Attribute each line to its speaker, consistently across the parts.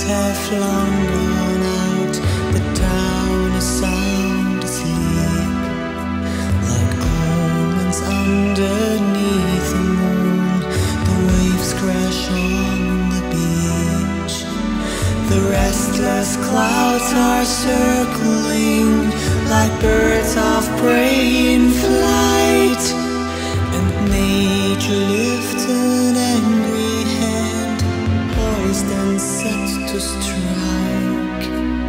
Speaker 1: have long gone out, the town is sound asleep, like omens underneath the moon. The waves crash on the beach, the restless clouds are circling like birds of prey in flight, and nature lifts an angry hand, poised and set to strike.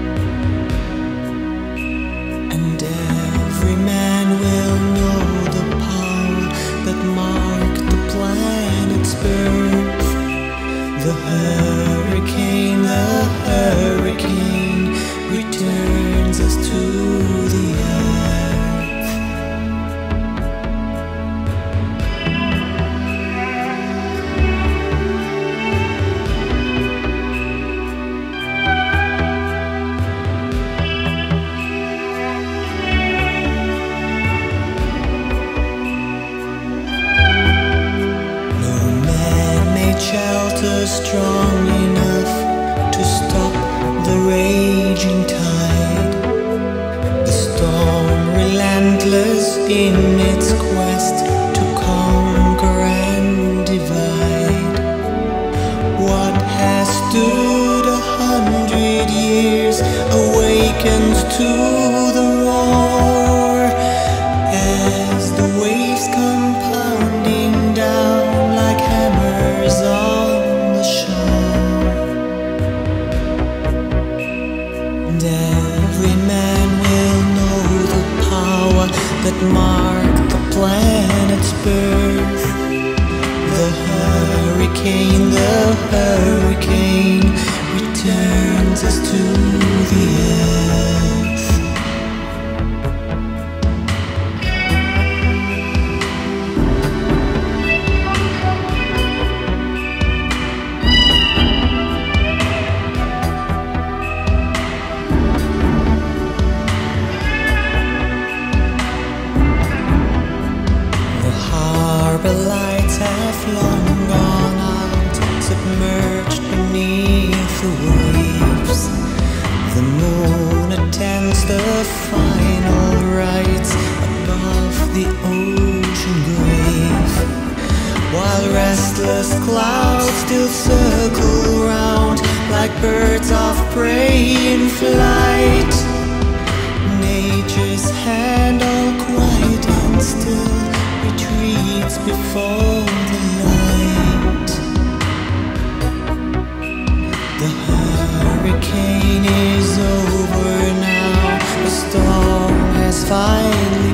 Speaker 1: And every man will know the power that marked the planet's birth. The hurricane returns us to the earth. No man-made shelter strong enough to stop the raging tide, the storm relentless in its quest to conquer and divide. What has stood 100 years awakens to the roar, as the waves come pounding down like hammers on the shore. And every man will know the power that marked the planet's birth. The hurricane returns us to the earth. The harbor lights have long gone out, submerged beneath the waves. The moon attends the final rites above the ocean grave, while restless clouds still circle round like birds of prey in flight. Nature's hand, all quiet and still, retreats before the light. The hurricane is over now, the storm has finally